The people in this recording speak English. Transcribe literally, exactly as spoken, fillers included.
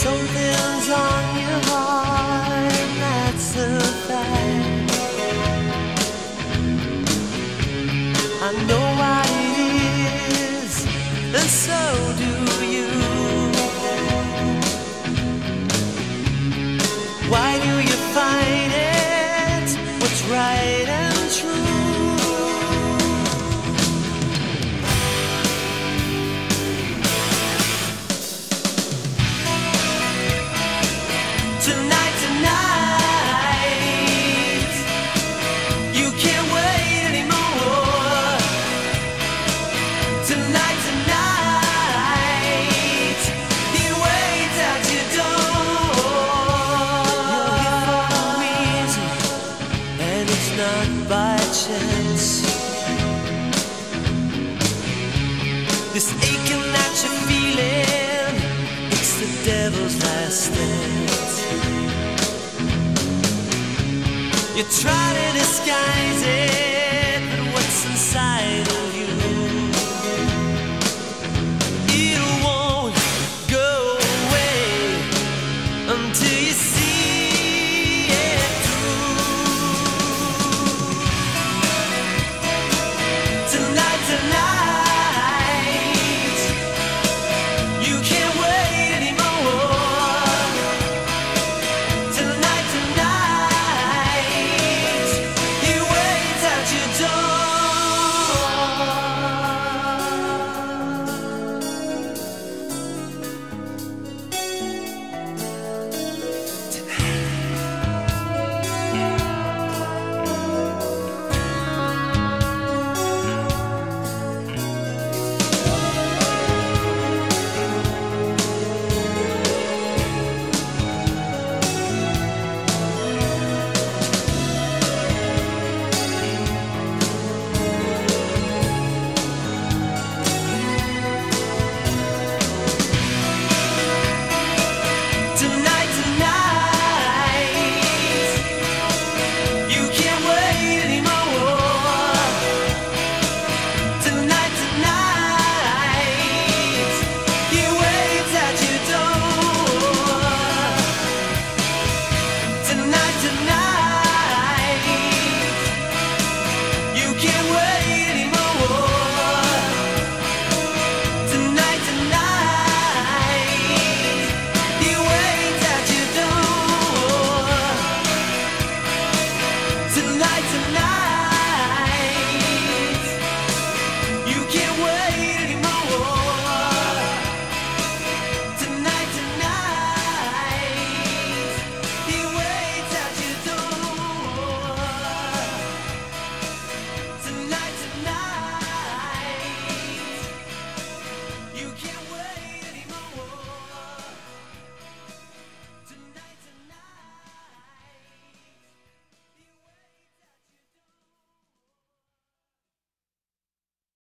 Something's on your heart, and that's a fact. I know what it is, and so do you. Why do you fight it? What's right and true? Tonight, tonight, you can't wait anymore. Tonight, tonight, he waits at your door. You're here for a reason, and it's not by chance. This aching that you're feeling, it's the devil's last dance. You try to disguise it,